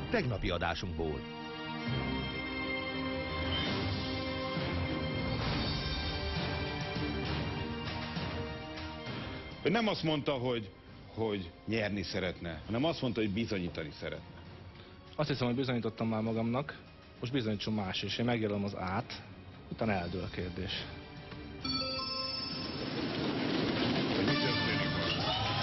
tegnapi adásunkból. Ő nem azt mondta, hogy nyerni szeretne, hanem azt mondta, hogy bizonyítani szeretne. Azt hiszem, hogy bizonyítottam már magamnak, most bizonyítson más is. Én megjelölöm az át, utána eldől a kérdés. Hogy mi történik most?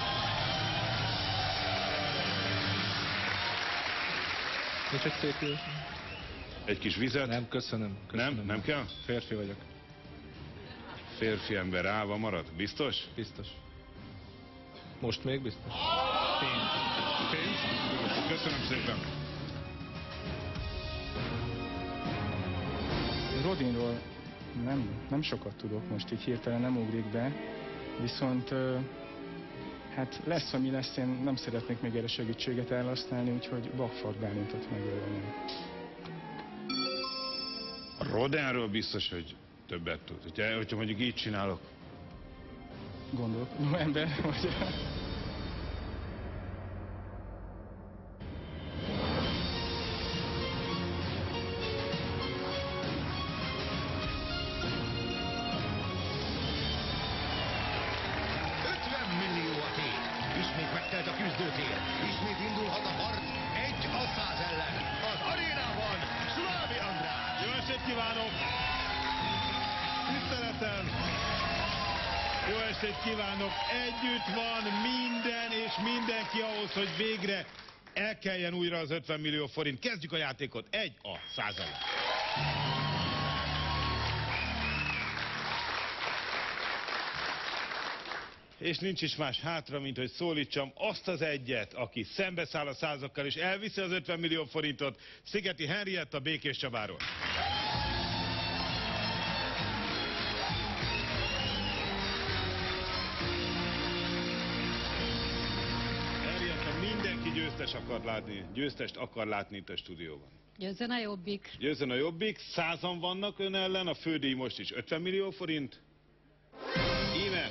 Nincs egy szép. Egy kis vizet? Nem, köszönöm. Nem kell? Férfi vagyok. Férfi ember állva marad? Biztos? Biztos. Most még biztos. Pénz? Köszönöm szépen. Rodinról nem sokat tudok, most így hirtelen nem ugrik be, viszont hát lesz, ami lesz, én nem szeretnék még erre segítséget elhasználni, úgyhogy Bakfak Bálintot megjelölném. Rodinról biztos, hogy többet tud. Hogyha mondjuk így csinálok. Gondolkodom ember, vagy... Ismét megtelt a küzdőtér, ismét indulhat a harc, 1-100 ellen. Az arénában Szlávi András. Jó estét kívánok! Tiszteletem! Jó estét kívánok! Együtt van minden és mindenki ahhoz, hogy végre elkeljen újra az 50 millió forint. Kezdjük a játékot 1-100 ellen. És nincs is más hátra, mint hogy szólítsam azt az egyet, aki szembeszáll a százakkal és elviszi az 50 millió forintot, Szigeti Henrietta Békés Csabáról. Henrietta, mindenki győztest akar látni itt a stúdióban. Győzzön a Jobbik. Győzzön a Jobbik, 100-an vannak ön ellen, a fődíj most is 50 millió forint. Íme.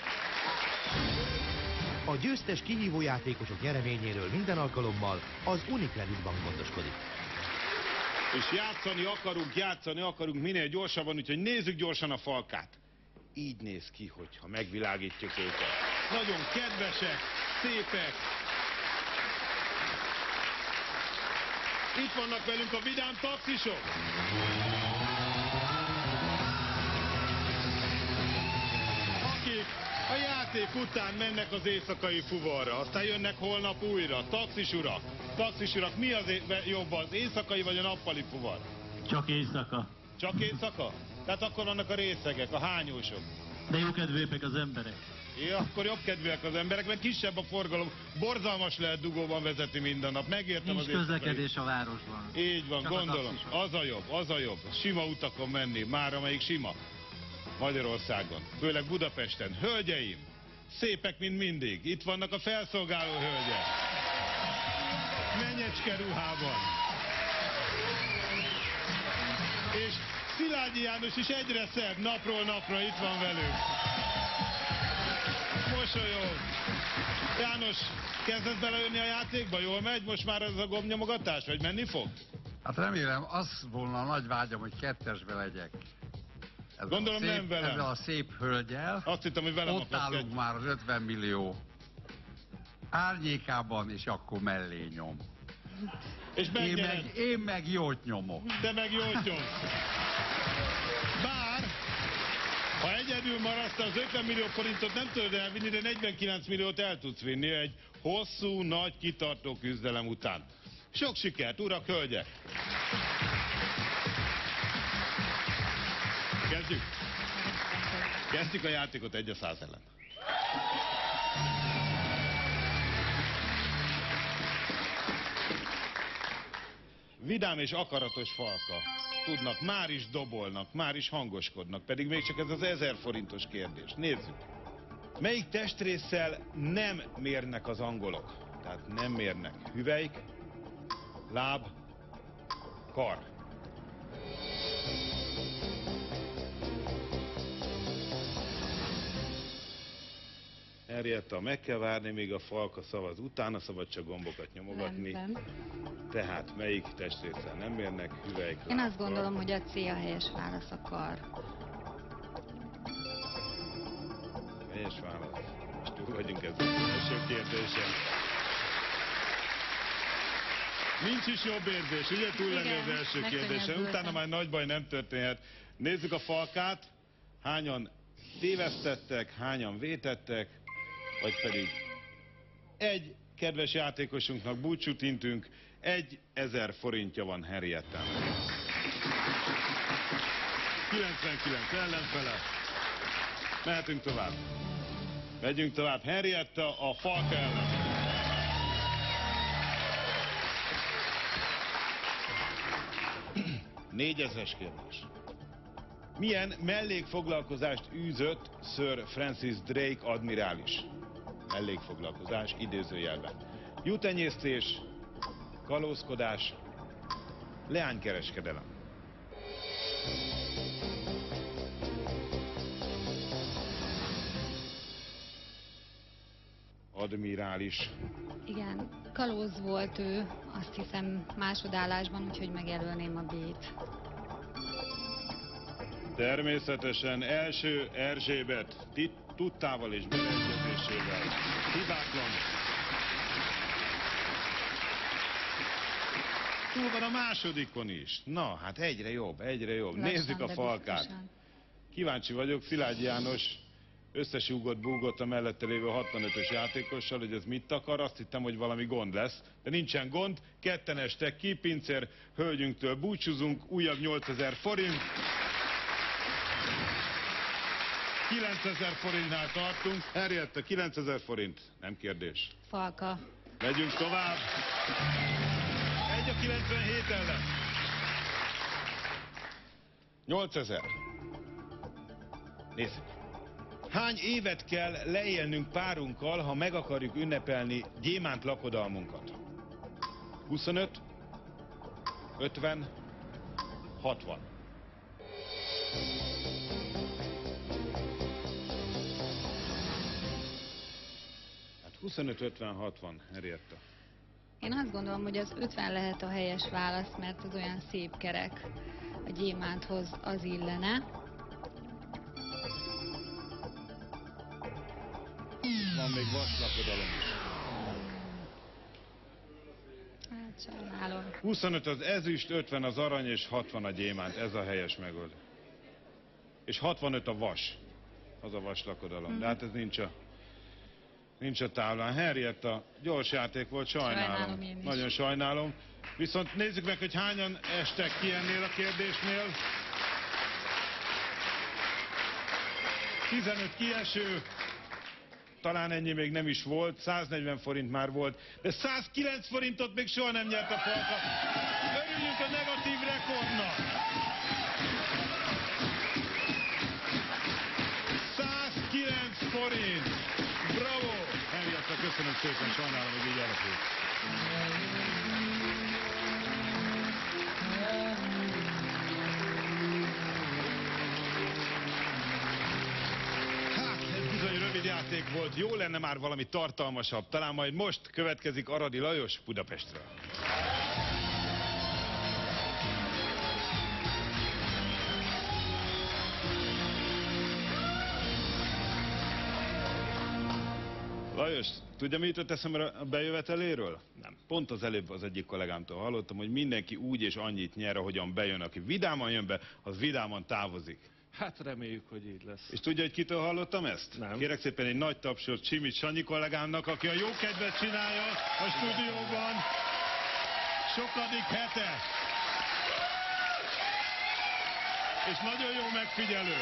A győztes kihívó játékosok nyereményéről minden alkalommal az Unicredit Bank gondoskodik. És játszani akarunk minél gyorsabban, úgyhogy nézzük gyorsan a falkát. Így néz ki, hogyha megvilágítjuk őket. Nagyon kedvesek, szépek. Itt vannak velünk a vidám taxisok. Akik a játék után mennek az éjszakai fuvarra, aztán jönnek holnap újra. Taxis urak, mi az jobb, az éjszakai vagy a nappali fuvar? Csak éjszaka. Csak éjszaka? Tehát akkor vannak a részegek, a hányósok. De jókedvűek az emberek. Ja, akkor jobbkedvűek az emberek, mert kisebb a forgalom. Borzalmas lehet dugóban vezetni minden nap. Megértem az Nincs közlekedés a városban. Így van, csak gondolom. Az a jobb. Sima utakon menni, már amelyik sima. Magyarországon, főleg Budapesten. Hölgyeim, szépek, mint mindig. Itt vannak a felszolgáló hölgyek. Menyecske ruhában. És Szilágyi János is egyre szebb, napról napra itt van velünk. Mosolyog. János, kezdett belejönni a játékba? Jól megy most már ez a gombnyomogatás, vagy menni fog? Hát remélem, az volna a nagy vágyam, hogy kettesbe legyek. Gondolom nem velem. Ezzel a szép hölgyel. Azt hittem, hogy velem ott állunk már az 50 millió árnyékában, és akkor mellé nyom. És én meg jót nyomok. Te meg jót nyomsz. Bár, ha egyedül maradsz, az 50 millió forintot nem tudod elvinni, de 49 milliót el tudsz vinni egy hosszú, nagy, kitartó küzdelem után. Sok sikert, urak, hölgyek! Kezdjük a játékot 1-100 ellen. Vidám és akaratos falka. Tudnak, már is dobolnak, már is hangoskodnak, pedig még csak ez az 1000 forintos kérdés. Nézzük. Melyik testrésszel nem mérnek az angolok? Tehát nem mérnek. Hüvelyk, láb, kar. Henrietta, meg kell várni, még a falka szavaz. Utána szabad csak gombokat nyomogatni. Rendben. Tehát melyik testrésszel nem mérnek? Hüvelyk, Én azt lábkar. gondolom, hogy a C a helyes válasz, a kar. Helyes válasz. Most túl vagyunk ezzel az első kérdésen. Nincs is jobb érzés, ugye túl lenni Igen, az első kérdésen. megkönnyebbültem. Utána már nagy baj nem történhet. Nézzük a falkát. Hányan tévesztettek, hányan vétettek, vagy pedig egy kedves játékosunknak búcsút intünk, 1000 forintja van Henriettának. 99 ellenfele. Mehetünk tovább. Megyünk tovább. Henrietta a falka ellen. Négyezres kérdés. Milyen mellékfoglalkozást űzött Sir Francis Drake admirális? Mellékfoglalkozás idézőjelben. Juhtenyésztés, kalózkodás, leánykereskedelem. Admirális. Igen, kalóz volt ő, azt hiszem másodállásban, úgyhogy megjelölném a B-t. Természetesen első Erzsébet tudtával és beleegyezésével. Hibátlan. Hol van a másodikon is? Na, hát egyre jobb, egyre jobb. Lassan, Nézzük a de falkát. biztosan. Kíváncsi vagyok, Szilágyi János összesúgott-búgott a mellette lévő 65-ös játékossal, hogy ez mit akar. Azt hittem, hogy valami gond lesz, de nincsen gond. Ketten estek ki, pincér hölgyünktől búcsúzunk, újabb 8000 forint. 9000 forintnál tartunk. Henrietta, 9000 forint. Nem kérdés. Falka. Megyünk tovább. 1-97 ellen. 8000. Nézzük. Hány évet kell leélnünk párunkkal, ha meg akarjuk ünnepelni gyémánt lakodalmunkat? 25, 50, 60. Hát 25, 50, 60, Henrietta. Én azt gondolom, hogy az 50 lehet a helyes válasz, mert az olyan szép kerek a gyémánthoz, az illene. Van még vaslakodalom is. Hát sajnálom. 25 az ezüst, 50 az arany és 60 a gyémánt. Ez a helyes megoldás. És 65 a vas. Az a vaslakodalom. De hát ez nincs a táblán. Henrietta, gyors játék volt, Sajnálom én is. Nagyon sajnálom. Viszont nézzük meg, hogy hányan estek ki ennél a kérdésnél. 15 kieső. Talán ennyi még nem is volt, 140 forint már volt, de 109 forintot még soha nem nyert a falka. Örüljünk a negatív rekordnak! 109 forint! Bravo! Henrietta, köszönöm szépen, sajnálom, hogy így alakult. Rövid játék volt, jó lenne már valami tartalmasabb. Talán majd most következik Aradi Lajos Budapestről. Lajos, tudja, mi jutott eszembe a bejöveteléről? Nem. Pont az előbb az egyik kollégámtól hallottam, hogy mindenki úgy és annyit nyer, ahogyan bejön. Aki vidáman jön be, az vidáman távozik. Hát reméljük, hogy így lesz. És tudja, hogy kitől hallottam ezt? Nem. Kérek szépen egy nagy tapsot Simics Sanyi kollégámnak, aki a jó kedvet csinálja a stúdióban. Sokadik hete. És nagyon jó megfigyelő.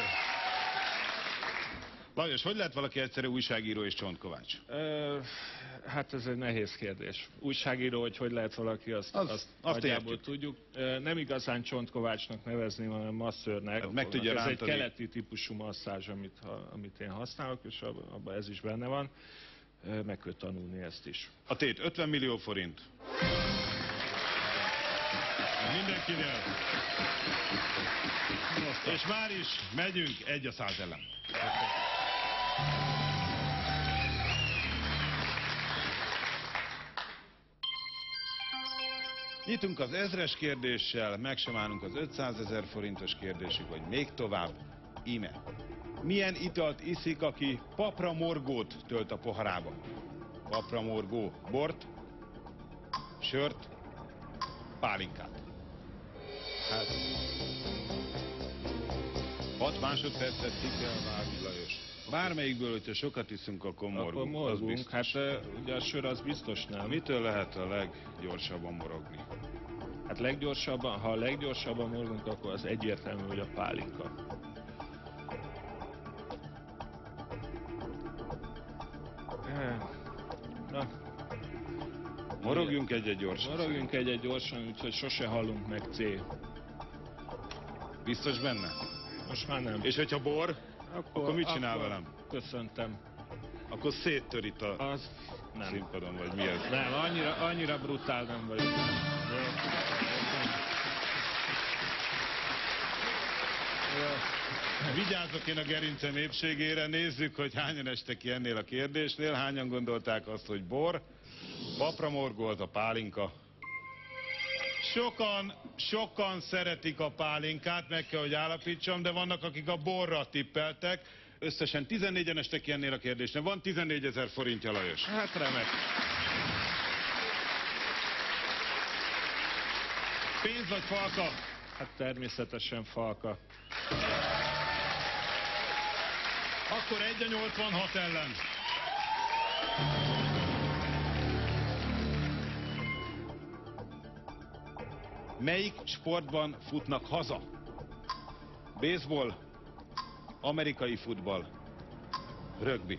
Lajos, hogy lehet valaki egyszerű újságíró és Csontkovács? Hát ez egy nehéz kérdés. Újságíró, hogy lehet valaki, azt nagyjából értjük. tudjuk. Nem igazán Csontkovácsnak nevezném, hanem masszőrnek. Hát meg tudja ez rántani. egy keleti típusú masszázs, amit én használok, és abban ez is benne van. Meg kell tanulni ezt is. A tét 50 millió forint. Mindenkinél. És már is megyünk 1-100 ellen. Nyitunk az 1000-es kérdéssel, meg sem állunk az 500 000 forintos kérdésig, vagy még tovább. Íme. Milyen italt iszik, aki papramorgót tölt a poharába? Papramorgó. Bort, sört, pálinkát. Hát, 6 másodpercet ki kell várni, Lajos. Bármelyikből, hogyha sokat iszunk, akkor morgunk. akkor az morgunk. biztos. Hát ugye a sör az biztos nem. Mitől lehet a leggyorsabban morogni? Hát leggyorsabban, ha a leggyorsabban morgunk, akkor az egyértelmű, hogy a pálinka. Na, Morogjunk egyet gyorsan. morogjunk egyet gyorsan, úgyhogy sose hallunk meg C. Biztos benne? Most már nem. És hogyha bor, akkor mit csinál velem? Köszöntem. Akkor széttör itt a Az nem. színpadon, vagy mi ez? Nem, annyira brutál nem vagyok. Vigyázzok én a gerincem épségére, nézzük, hogy hányan estek ki ennél a kérdésnél, hányan gondolták azt, hogy bor, papramorgó az a pálinka. Sokan szeretik a pálinkát, meg kell, hogy állapítsam, de vannak, akik a borra tippeltek. Összesen 14-en estek ki ennél a kérdésnél. Van 14 000 forintja, Lajos. Hát remek. Pénz vagy falka? Hát természetesen falka. Akkor 1-86 ellen. Melyik sportban futnak haza? Baseball, amerikai futball, rögbi.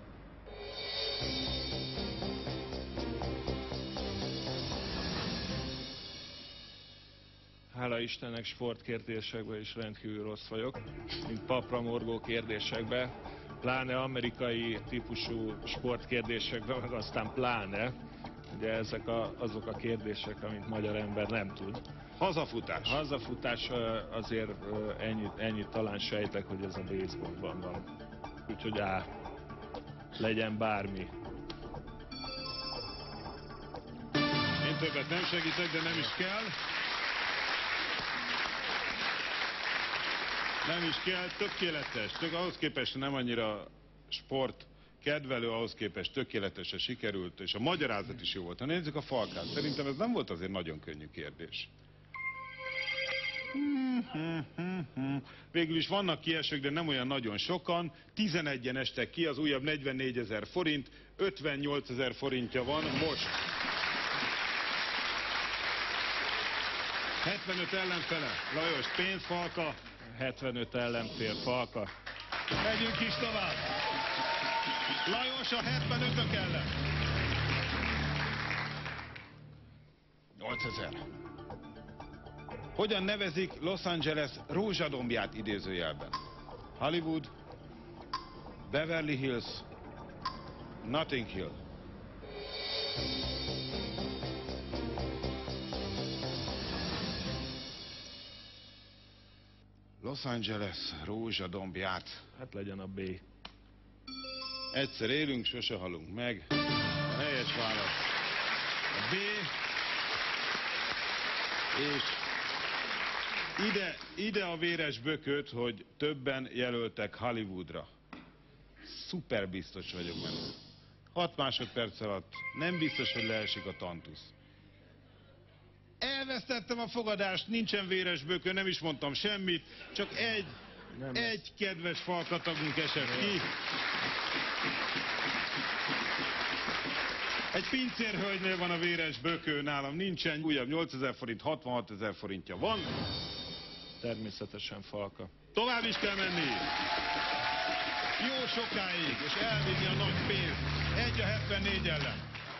Hála Istennek sportkérdésekben is rendkívül rossz vagyok, mint papramorgó kérdésekben, pláne amerikai típusú sportkérdésekben, meg aztán pláne, ugye ezek azok a kérdések, amit magyar ember nem tud. Hazafutás. Hazafutás azért ennyit talán sejtek, hogy ez a baseballban van. Úgyhogy A. Legyen bármi. Én többet nem segítek, de nem is kell. Nem is kell, tökéletes. Ahhoz képest nem annyira sport kedvelő, ahhoz képest tökéletesen sikerült, és a magyarázat is jó volt. Ha nézzük a falkát, szerintem ez nem volt azért nagyon könnyű kérdés. Végül is vannak kiesők, de nem olyan nagyon sokan. 11-en estek ki, az újabb 44 000 forint, 58 000 forintja van most. 75 ellenfele. Lajos, pénz, falka. 75 ellenfél, falka. Megyünk is tovább. Lajos a 75-ök ellen. 8000. Hogyan nevezik Los Angeles rózsadombját idézőjelben? Hollywood, Beverly Hills, Notting Hill. Los Angeles rózsadombját. Hát legyen a B. Egyszer élünk, sose halunk meg. A helyes válasz a B. És ide a véres bököt, hogy többen jelöltek Hollywoodra. Szuper biztos vagyok benne. 6 másodperc alatt nem biztos, hogy leesik a tantusz. Elvesztettem a fogadást, nincsen véres bökő, nem is mondtam semmit, csak egy kedves falkatagunk esett ki. Egy pincérhölgynél van a véres bökő, nálam nincsen, újabb 8000 forint, 66 000 forintja van. Természetesen falka. Tovább is kell menni. Jó sokáig, és elvinni a nagy pénzt. 1-74 ellen.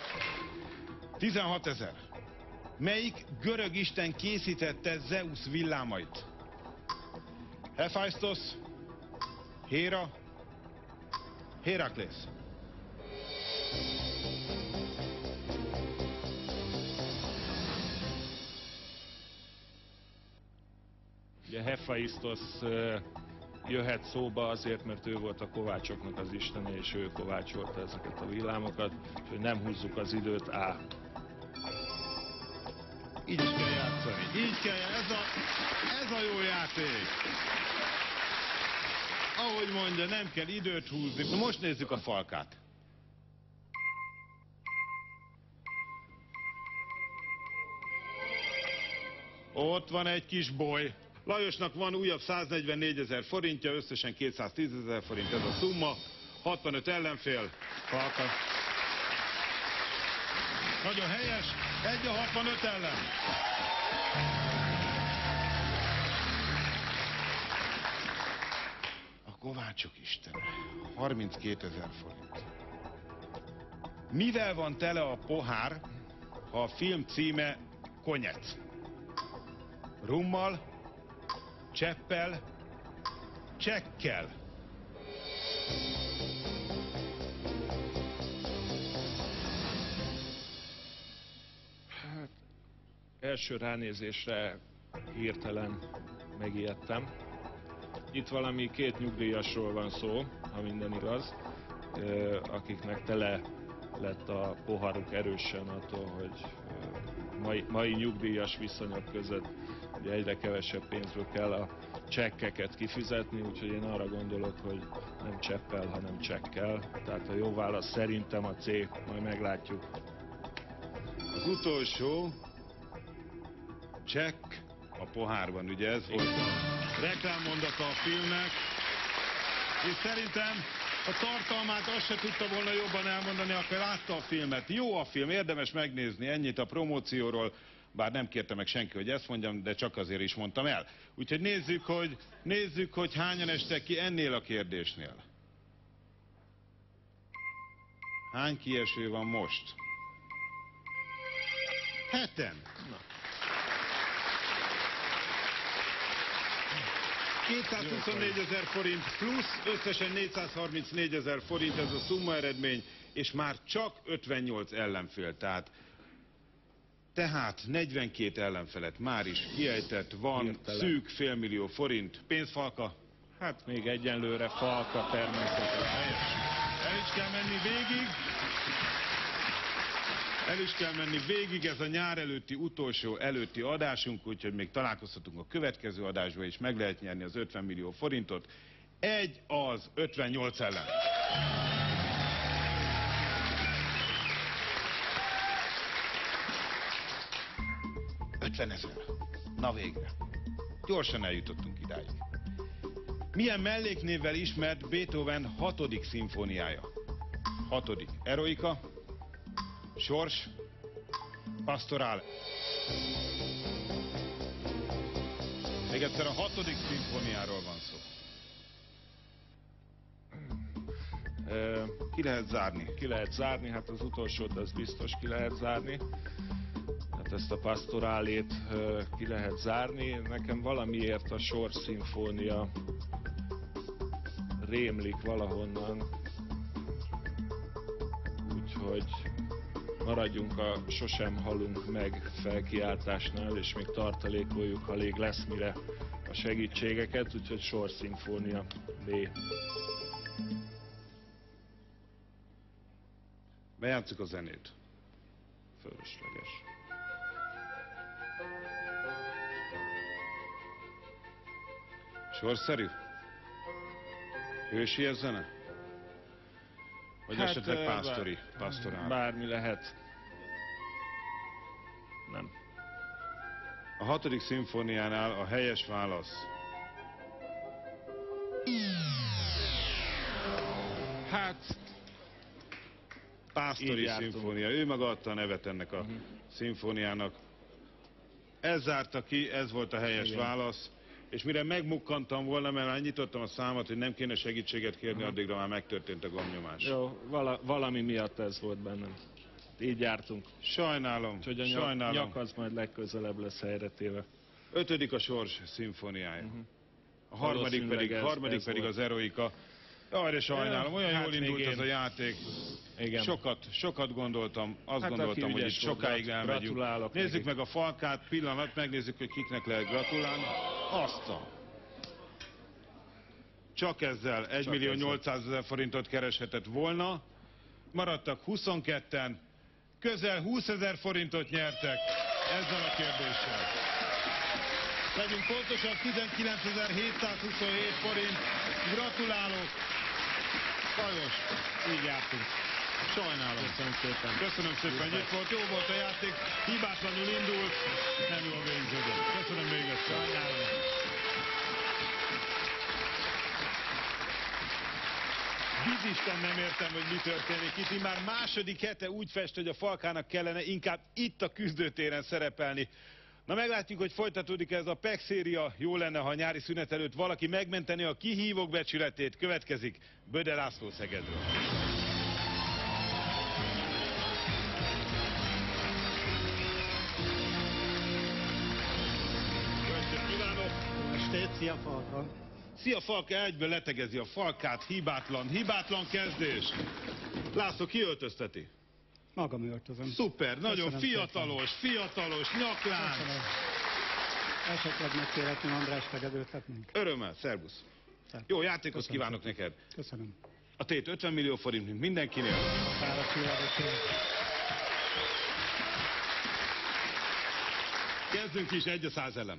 16 000. Melyik görög isten készítette Zeus villámait? Hephaistos, Héra, Héraklész. Ugye Hephaistos jöhet szóba azért, mert ő volt a kovácsoknak az istene, és ő kovácsolta ezeket a villámokat, úgyhogy nem húzzuk az időt. A. Így is kell játszani. Így kell, ez a jó játék. Ahogy mondja, nem kell időt húzni. Na most nézzük a falkát. Ott van egy kis boly. Lajosnak van újabb 144 000 forintja, összesen 210 000 forint ez a szumma. 65 ellenfél. Falka. Nagyon helyes. 1 a 65 ellen. A kovácsok istene. 32 000 forint. Mivel van tele a pohár, ha a film címe Konyec? Rummal, cseppel, csekkel. Hát, első ránézésre hirtelen megijedtem. Itt valami 2 nyugdíjasról van szó, ha minden igaz, akiknek tele lett a poharuk erősen attól, hogy mai nyugdíjas viszonyok között ugye egyre kevesebb pénzről kell a csekkeket kifizetni, úgyhogy én arra gondolok, hogy nem cseppel, hanem csekkel. Tehát a jó válasz szerintem a C, majd meglátjuk. Az utolsó csekk a pohárban, ugye ez volt a reklámmondata a filmnek, és szerintem a tartalmát azt se tudta volna jobban elmondani, aki látta a filmet. Jó a film, érdemes megnézni, ennyit a promócióról, bár nem kérte meg senki, hogy ezt mondjam, de csak azért is mondtam el. Úgyhogy nézzük, hogy hányan estek ki ennél a kérdésnél. Hány kieső van most? 7-en. 224 000 forint plusz, összesen 434 000 forint ez a szumma eredmény, és már csak 58 ellenfél, tehát 42 ellenfelet már is kiejtett, van hirtelen. Szűk $500 000 forint. Pénzfalka? Hát még egyenlőre falka természetesen. El is kell menni végig, ez a nyár előtti utolsó előtti adásunk, úgyhogy még találkozhatunk a következő adásban, és meg lehet nyerni az 50 millió forintot. Egy az 58 ellen. $50 000. Na végre. Gyorsan eljutottunk idáig. Milyen melléknévvel ismert Beethoven 6. szimfóniája? 6. Eroika, Sors, Pastoral. Még egyszer a 6. szimfóniáról van szó. Ki lehet zárni? Ki lehet zárni, hát az utolsót az biztos ki lehet zárni. Hát ezt a Pastorálét ki lehet zárni. Nekem valamiért a Sors szimfónia rémlik valahonnan. Úgyhogy maradjunk a sosem halunk meg felkiáltásnál, és még tartalékoljuk, ha még lesz mire a segítségeket, úgyhogy Sors szimfónia B. Bejátsszuk a zenét. Fölösleges. Sorszerű? Hősi ez zene? Vagy hát, esetleg pásztori, pastorál? Bármi lehet. Nem. A 6. szimfóniánál a helyes válasz. Hát, Pásztori szimfónia. Ő maga adta a nevet ennek a szimfóniának. Ez zárta ki, ez volt a helyes válasz. És mire megmukkantam volna, mert már nyitottam a számat, hogy nem kéne segítséget kérni, addigra már megtörtént a gombnyomás. Jó, valami miatt ez volt bennem. Így jártunk. Sajnálom, Úgyhogy a sajnálom. nyak az majd legközelebb lesz helyretéve. 5. a Sors szimfóniája. A harmadik pedig az Eroika. Jaj, de sajnálom, olyan hát jól indult ez a játék. Igen. Sokat gondoltam, azt Hát, gondoltam, hogy itt sokáig elmegyünk. Nézzük meg a falkát, pillanat, megnézzük, hogy kiknek lehet gratulálni. Azt a... Csak ezzel 1 800 000 forintot kereshetett volna. Maradtak 22-en, közel 20 000 forintot nyertek. ezzel a kérdéssel. Legyünk pontosak, 19.727 forint. Gratulálok! Sajnos, így jártunk. Sajnálom. Köszönöm szépen. Köszönöm szépen, hogy itt volt. Jó volt a játék, hibátlanul indult, nem jól végződött. Köszönöm még egyszer. Sajnálom. Bizisten nem értem, hogy mi történik itt. Már második hete úgy fest, hogy a Falkának kellene inkább itt a küzdőtéren szerepelni. Na meglátjuk, hogy folytatódik ez a PEC széria. Jó lenne, ha a nyári szünet előtt valaki megmenteni a kihívók becsületét. Következik Böde László Szegedről. Szia, Falka! Szia, Falka, egyből letegezi a falkát, hibátlan kezdés. László, ki öltözteti? Magam öltözöm. Szuper, nagyon Köszönöm fiatalos, nyaklánc. Köszönöm. Esetleg megkérhetném András Tegedőt letnénk. Örömmel, szervusz. Jó játékot kívánok neked. Köszönöm. A tét 50 millió forint, mint mindenkinél. Szára csillagok. Kezdünk is 1-100 ellen.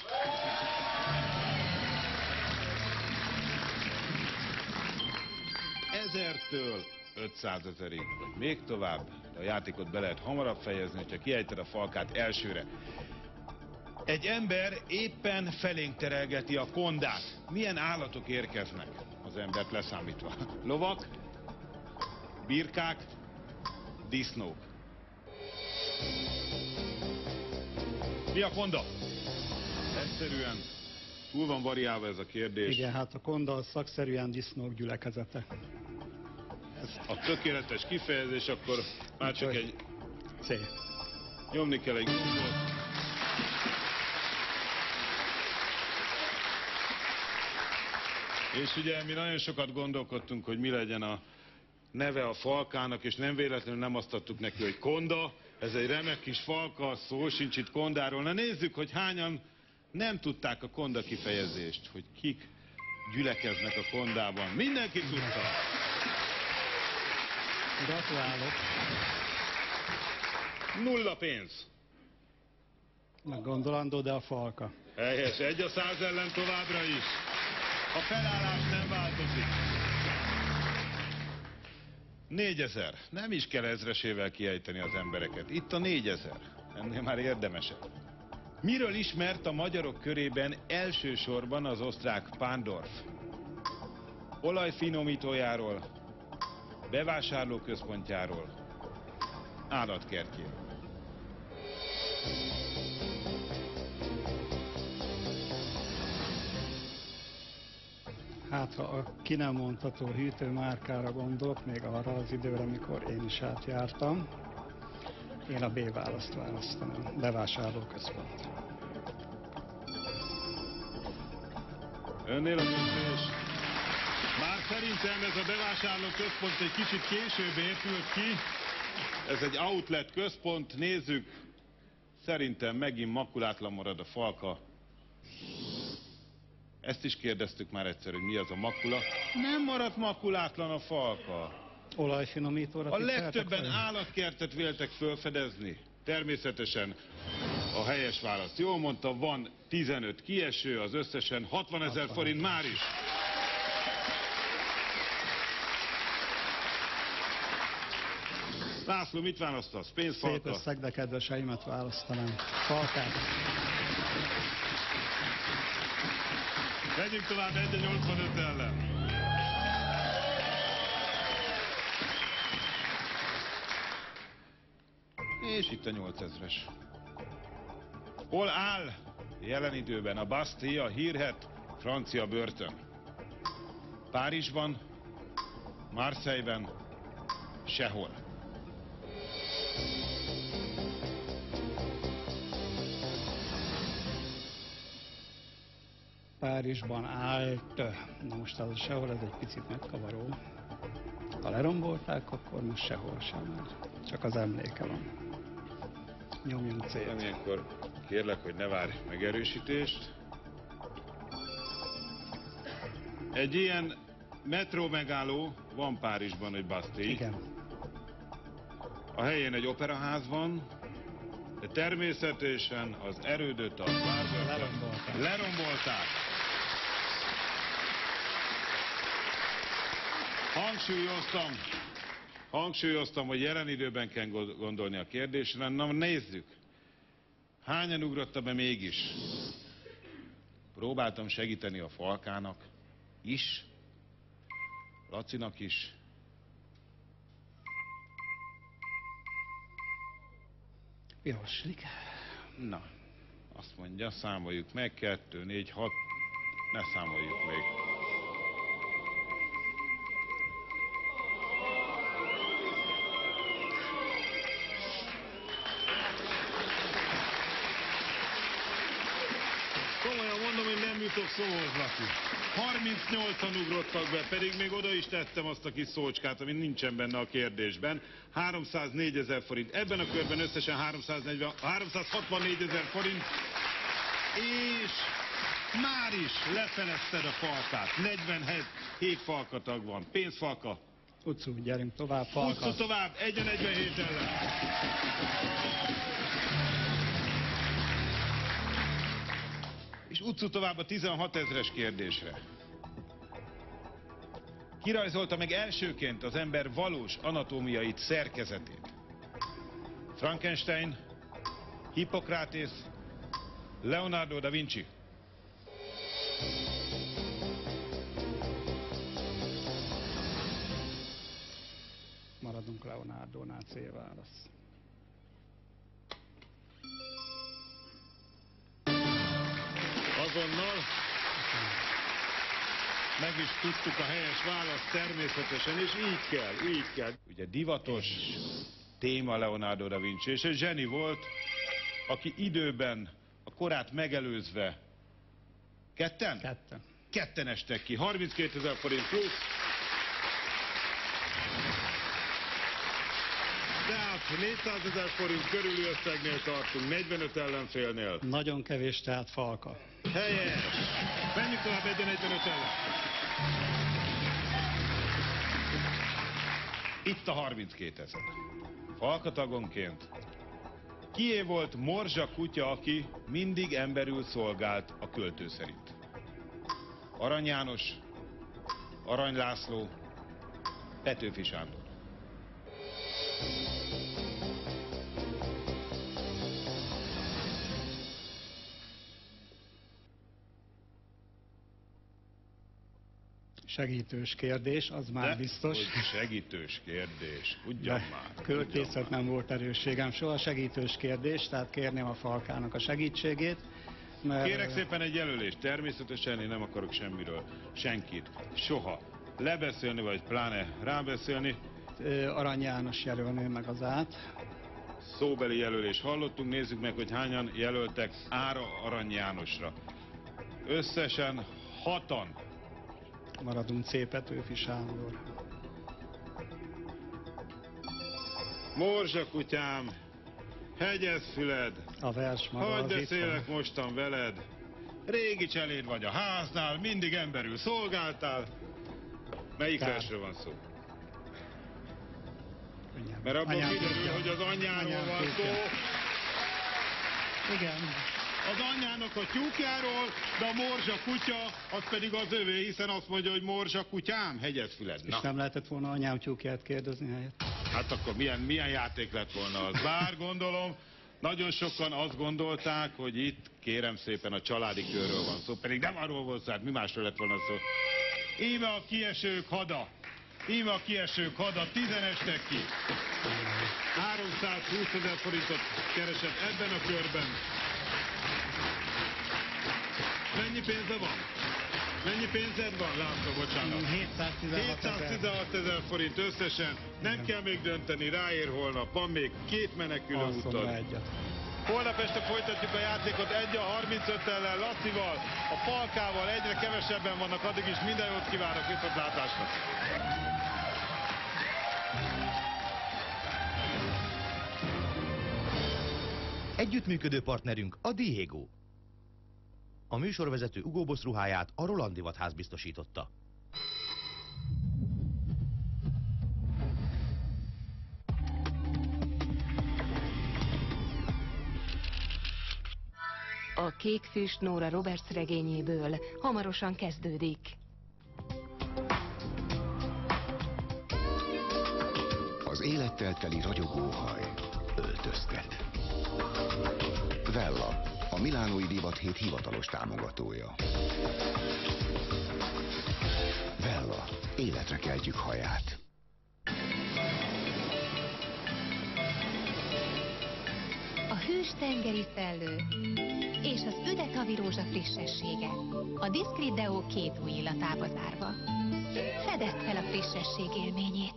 Ezertől 500 000-ig, vagy még tovább, de a játékot be lehet hamarabb fejezni, hogyha kiejted a falkát elsőre. Egy ember éppen felénk terelgeti a kondát. Milyen állatok érkeznek az embert leszámítva? Lovak, birkák, disznók. Mi a konda? Egyszerűen túl van variálva ez a kérdés. Igen, hát a konda az szakszerűen disznók gyülekezete. A tökéletes kifejezés, akkor már csak egy... C. Nyomni kell egy gombot. És ugye mi nagyon sokat gondolkodtunk, hogy mi legyen a neve a falkának, és nem véletlenül nem azt adtuk neki, hogy konda. Ez egy remek kis falka, szó sincs itt kondáról. Na nézzük, hogy hányan nem tudták a konda kifejezést, hogy kik gyülekeznek a kondában. Mindenki tudta. Gratulálok. 0 pénz. Meggondolandó, de a falka. Helyes, 1-100 ellen továbbra is. A felállás nem változik. 4000. Nem is kell ezresével kiejteni az embereket. Itt a 4000. Ennél már érdemesebb. Miről ismert a magyarok körében elsősorban az osztrák Pándorf? Olajfinomítójáról, bevásárlóközpontjáról, állatkertjéről. Hát, ha a ki nem mondható hűtőmárkára gondolok, még arra az időre, mikor én is átjártam, én a B választ választanám. Bevásárlóközpont. Önnél a döntés. Már szerintem ez a bevásárlóközpont egy kicsit később épült ki. Ez egy outlet központ, nézzük. Szerintem megint makulátlan marad a falka. Ezt is kérdeztük már egyszer, hogy mi az a makula. Nem maradt makulátlan a falka. Olajfinomítóra A legtöbben állatkertet véltek felfedezni. Természetesen a helyes válasz. Jól mondta, van 15 kieső, az összesen 60 000 forint már is. László, mit választasz? Pénzfalka? Szép összeg, de kedveseimet választanám. Falkát. Megyünk tovább 1-85 ellen. És itt a 8000-es. Hol áll jelen időben a Bastille, a hírhedt francia börtön? Párizsban, Marseille-ben, sehol. Párizsban állt. Na most az sehol, ez egy picit megkavaró. Ha lerombolták, akkor most sehol sem áll. Csak az emléke van. Nyomjunk célt. Ilyenkor kérlek, hogy ne várj megerősítést. Egy ilyen metró megálló van Párizsban, egy Bastille. Igen. A helyén egy operaház van, de természetesen az erődöt a lerombolták. Hangsúlyoztam, hogy jelen időben kell gondolni a kérdésre. Na nézzük. Hányan ugrottak be mégis? Próbáltam segíteni a Falkának is, Lacinak is. Javaslik. Na, azt mondja, számoljuk meg, 2, 4, 6, ne számoljuk még. Komolyan mondom, hogy nem jutok szóhoz, Laci. 38-an ugrottak be, pedig még oda is tettem azt a kis szócskát, ami nincsen benne a kérdésben. 304 000 forint. Ebben a körben összesen 364 000 forint. És már is lefelezted a falkát. 47 falkatag van. Pénzfalka. Utcú, gyerünk tovább, Falka. Utcú tovább, 1-47 ellen. És utcú tovább a 16 000-es kérdésre. Kirajzolta meg elsőként az ember valós anatómiait, szerkezetét. Frankenstein, Hippokratész, Leonardo da Vinci. Maradunk Leonardo-nál, C válasz. Azonnal meg is tudtuk a helyes választ természetesen, és így kell. Ugye divatos téma Leonardo da Vinci, és egy zseni volt, aki időben a korát megelőzve ketten estek ki. 32 000 forint plusz. Tehát 400 000 forint körüli összegnél tartunk, 45 ellenfélnél. Nagyon kevés, tehát Falka. Helyes! Menjünk tovább 1-45 ellen. Itt a 32 000. Falkatagonként. Kié volt Morzsa kutya, aki mindig emberül szolgált a költő szerint? Arany János, Arany László, Petőfi Sándor. Segítős kérdés, az már biztos. Hogy segítős kérdés, ugyan már. Költészet nem volt erősségem soha, segítős kérdés, tehát kérném a Falkának a segítségét. Mert... Kérek szépen egy jelölést, természetesen én nem akarok semmiről, senkit, soha lebeszélni, vagy pláne rábeszélni. Arany János jelölnő meg az át. Szóbeli jelölés hallottunk, nézzük meg, hogy hányan jelöltek Ára Arany Jánosra. Összesen 6-an. Maradunk C. Petőfi Sándor. Morzsa kutyám, hegyezfüled, A vers maga hadd az beszélek itt van. mostan veled. Régi cseléd vagy a háznál, mindig emberül szolgáltál. Melyik Kár. versről van szó? Mindjárt. Mert abban Anyám kiderül, kutya. hogy az anyjáról Anyám van kutya. szó. Igen. Az anyjának a tyúkjáról, de a morzsa kutya, az pedig az övé, hiszen azt mondja, hogy morzsa kutyám, hegyezfüled. És nem lehetett volna anyám tyúkját kérdezni helyett? Hát akkor milyen játék lett volna az? Bár gondolom, nagyon sokan azt gondolták, hogy itt kérem szépen a családi körről van szó, pedig nem arról volt szó, hát mi másról lett volna szó. Íme a kiesők hada. Íme a kiesők hada, 10 estek ki. 320 000 forintot keresett ebben a körben. Mennyi pénze van? Mennyi pénzed van, László, bocsánat? 716 000 forint összesen. Nem kell még dönteni, ráér holnap. Van még 2 menekülő útod. Holnap este folytatjuk a játékot 1-35 ellen Lacival, a Falkával, egyre kevesebben vannak, addig is minden jót kívánok, viszontlátásra! Együttműködő partnerünk a Diego. A műsorvezető Ugó Boss ruháját a Roland Divatház biztosította. A Kék füst Nora Roberts regényéből hamarosan kezdődik. Az élettel teli ragyogóhaj öltöztet. Vella, a milánói divathét hivatalos támogatója. Vella, életre keltjük haját. A hűs tengeri szellő és az üdetavi rózsa frissessége. A Discreet Deo két új illatába zárva. Fedett fel a frissesség élményét.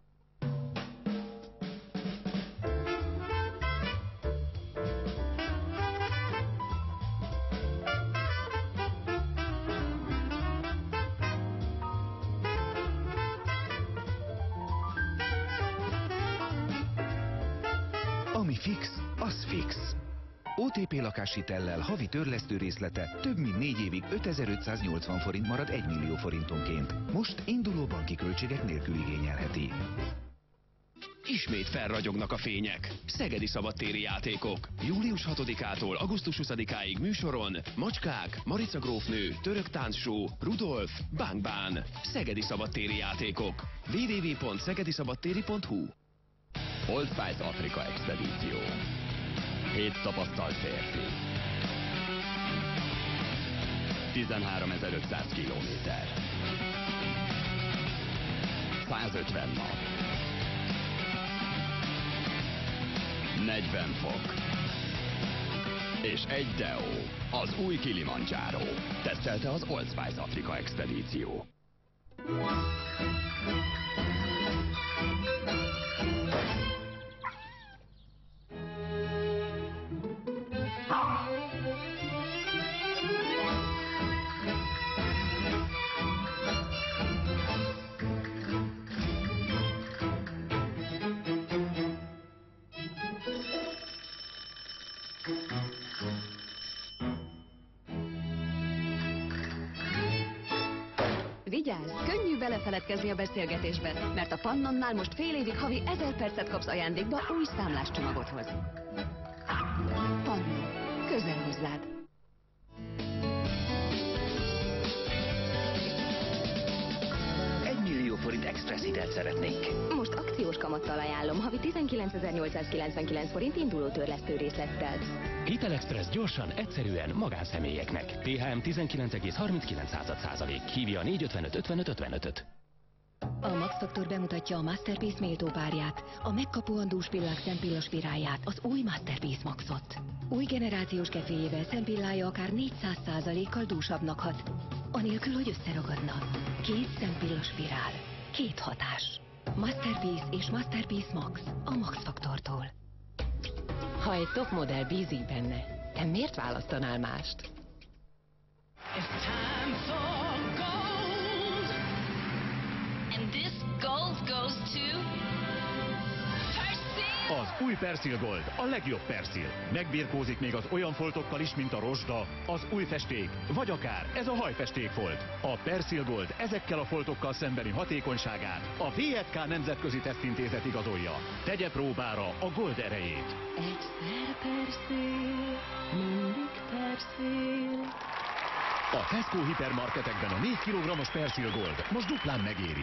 Ami fix, az fix. OTP lakáshitellel havi törlesztő részlete több mint 4 évig 5580 forint marad 1 millió forintonként. Most induló banki költségek nélkül igényelheti. Ismét felragyognak a fények. Szegedi szabadtéri játékok. Július 6-ától augusztus 20-áig műsoron Macskák, Marica grófnő, Török táncshow, Rudolf, Bang Bang. Szegedi szabadtéri játékok. www.szegediszabadtéri.hu. Old Spice Afrika expedíció. 7 tapasztalt férfi. 13.500 kilométer. 150 nap. 40 fok. És egy Deo, az új Kilimanjaro. Tesztelte az Old Spice Afrika expedíció. Vigyázz, könnyű belefeledkezni a beszélgetésbe, mert a Pannonnál most fél évig havi 1000 percet kapsz ajándékba új számláscsomagodhoz. Pannon. Közel hozzád. Forint express hitelt szeretnénk. Most akciós kamattal ajánlom, havi 19.899 forint induló törlesztő részlettel. Hitelexpress gyorsan, egyszerűen magánszemélyeknek. THM 19,39%. Hívja a 455-55-55-öt. A Max Factor bemutatja a Masterpiece méltó párját, a megkapóan dús pillák szempilla spirállját, az új Masterpiece Maxot. Új generációs keféjével szempillája akár 400%-kal dúsabbnak hat, anélkül, hogy összeragadna. 2 szempilla spirál, 2 hatás. Masterpiece és Masterpiece Max a Max Factortól. Ha egy top modell bízik benne, te miért választanál mást? And this gold goes to Persil. Az új Persil Gold, a legjobb Persil. Megbirkózik még az olyan foltokkal is, mint a rozsda, az új festék, vagy akár ez a hajfestékfolt. A Persil Gold ezekkel a foltokkal szembeni hatékonyságát a VFK Nemzetközi Tesztintézet igazolja. Tegye próbára a Gold erejét. Egyszer Persil, mindig Persil. A Tesco hipermarketekben a 4 kg-os Persil Gold most duplán megéri.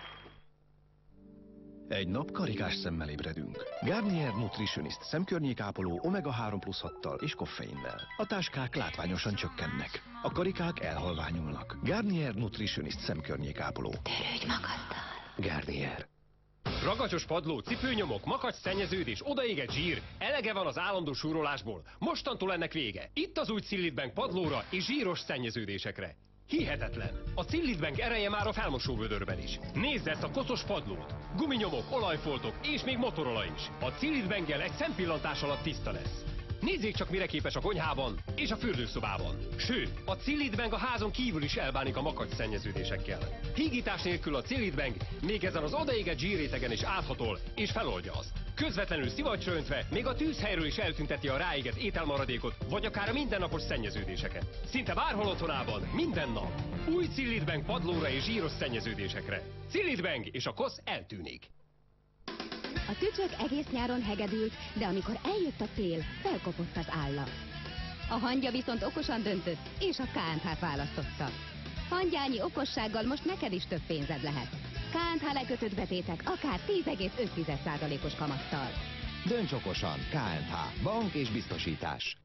Egy nap karikás szemmel ébredünk. Garnier Nutritionist szemkörnyékápoló omega-3 + 6-tal és koffeinnel. A táskák látványosan csökkennek. A karikák elhalványulnak. Garnier Nutritionist szemkörnyékápoló. Törődj magaddal. Garnier. Ragacsos padló, cipőnyomok, makacs szennyeződés, odaégett zsír. Elege van az állandó súrolásból. Mostantól ennek vége. Itt az új Cillit Bank padlóra és zsíros szennyeződésekre. Hihetetlen! A Cillit Bank ereje már a felmosóvödörben is. Nézd ezt a koszos padlót! Guminyomok, olajfoltok és még motorolaj is. A Cillit Bank-gel egy szempillantás alatt tiszta lesz. Nézzék csak, mire képes a konyhában és a fürdőszobában. Sőt, a Cillit Bank a házon kívül is elbánik a makacs szennyeződésekkel. Hígítás nélkül a Cillit Bank még ezen az odaégett zsírrétegen is áthatol és feloldja azt. Közvetlenül szivacsra öntve még a tűzhelyről is eltünteti a ráégett ételmaradékot, vagy akár a mindennapos szennyeződéseket. Szinte bárhol otthonában, minden nap. Új Cillit Bank padlóra és zsíros szennyeződésekre. Cillit Bank és a kosz eltűnik. A tücsök egész nyáron hegedült, de amikor eljött a tél, felkopott az álla. A hangya viszont okosan döntött, és a KNH-t választotta. Hangyányi okossággal most neked is több pénzed lehet. KNH lekötött betétek akár 10,5%-os kamattal. Dönts okosan, KNH, bank és biztosítás.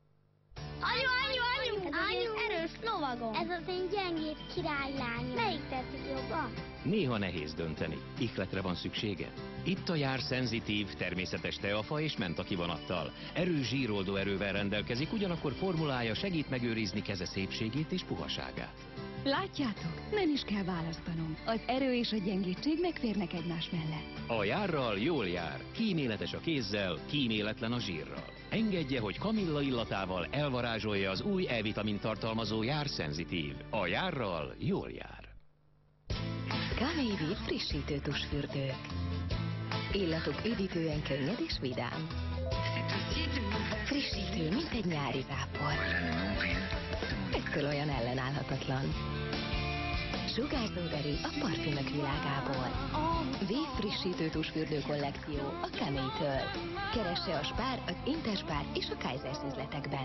Anyu, erős lovagom. Ez az én gyengébb királylányom. Melyik tetszik jobban? Néha nehéz dönteni. Ihletre van szüksége? Itt a Jár szenzitív, természetes teafa és menta kivonattal. Erős zsíroldó erővel rendelkezik, ugyanakkor formulája segít megőrizni keze szépségét és puhaságát. Látjátok? Nem is kell választanom. Az erő és a gyengétség megférnek egymás mellett. A Járral jól jár. Kíméletes a kézzel, kíméletlen a zsírral. Engedje, hogy kamilla illatával elvarázsolja az új E-vitamin tartalmazó Jár szenzitív. A Járral jól jár. Camei frissítő tusfürdők. Illatuk üdítően könnyed és vidám. Frissítő, mint egy nyári zápor. Ettől olyan ellenállhatatlan. Sugárzó erő a parfümök világából. Végfrissítő tusfürdő kollekció a Camei-től. Keresse a Spár, az Interspár és a Kaisers üzletekben.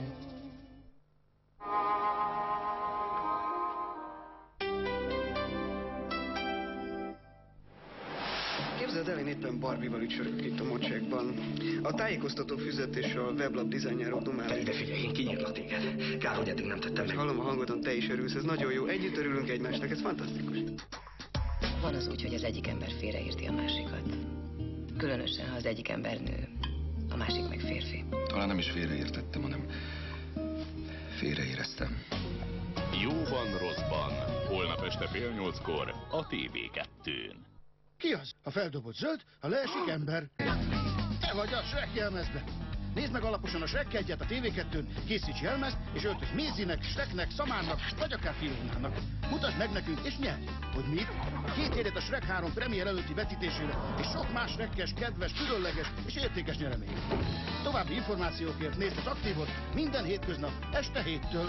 Képzeld el, én éppen Barbie-val ücsörök itt a mocsekban. A tájékoztató füzet és a weblap dizájnjáról dumálunk. De figyelj, én kinyírlak téged. Kár, hogy eddig nem tettem meg. Hallom a hangodon, te is örülsz, ez nagyon jó. Együtt örülünk egymásnak, ez fantasztikus. Van az úgy, hogy az egyik ember félreérti a másikat. Különösen, ha az egyik ember nő, a másik meg férfi. Talán nem is félreértettem, hanem félreéreztem. Jóban, rosszban. Holnap este 7:30-kor a TV2-n. Ki az? A feldobott zöld, ha leesik ember. Te vagy a Shrek jelmezbe. Nézd meg alaposan a Shrek 1-et a TV2-n, készíts jelmezt, és öltöz Mézinek, Shreknek, Szamárnak, vagy akár Fionának. Mutasd meg nekünk, és nyerj! Hogy mit? 2 jegyet a Shrek 3 premier előtti vetítésére, és sok más Shrekkes, kedves, különleges és értékes nyeremény. További információkért nézd az Aktívot minden hétköznap este 7-től.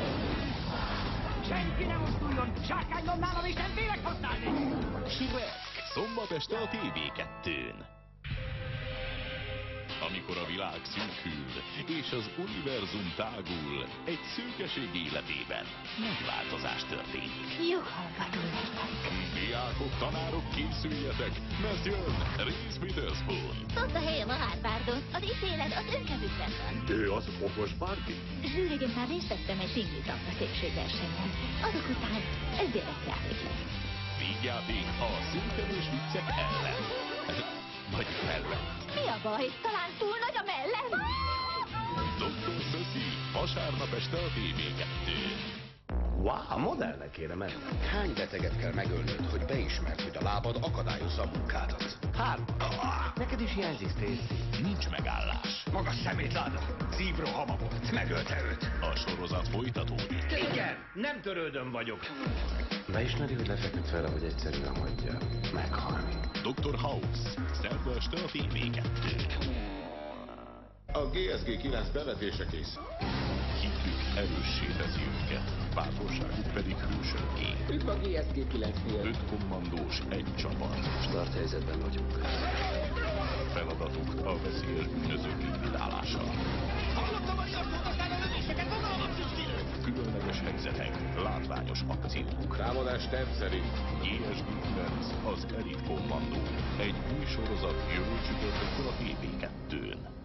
Senki ne mozduljon! Zsákányom nálam, és nem félek használni! Shrek, szombat este a TV2-n. Amikor a világ szűkül, és az univerzum tágul, egy szűkeség életében nagy változás történik. Jó hallgató leszek. Diákok, tanárok, készüljetek, mert jön Reese Witherspoon. Ott a helyem a Harvardon, az ítélet az önkezükben van. Ő az okos Barbie? Zsűregen már részt vettem egy pingli tapra szépségversenyen. Azok után ez gyerekjáték lesz. Vígjáték a szűkelős viccek ellen. Vagy mellett. Mi a baj? Talán túl nagy a mellem? Dr. Szöszi, vasárnap este a TV2-n. Wow, modellnek kéne menni. Hány beteget kell megölnöd, hogy beismerd, hogy a lábad akadályozza a munkádat? Neked is hiányzik, Stacy. Nincs megállás. Magas szemétláda. Szívrohama volt. Megölte őt. A sorozat folytatódik. Igen, nem törődöm vagyok. Beismeri, hogy lefeküdt vele, hogy egyszerűen hagyja meghalni. Dr. House, szerda este a TV2-n. A GSG 9 bevetése kész. Hitük erőssé teszi őket, bátorságuk pedig hősökké. Üdv a GSG 9-nél. 5 kommandós, egy csapat. Start helyzetben vagyunk. Feladatuk a veszélyes bűnözők likvidálása. Hallottam a riasztót, aztán a lövéseket, fogalmat sincs ki! Különleges helyzetek, látványos akciók. Támadás terv szerint. GSG 9, az Elit Kommandó. Egy új sorozat jövő csütörtökkor a TV2-n.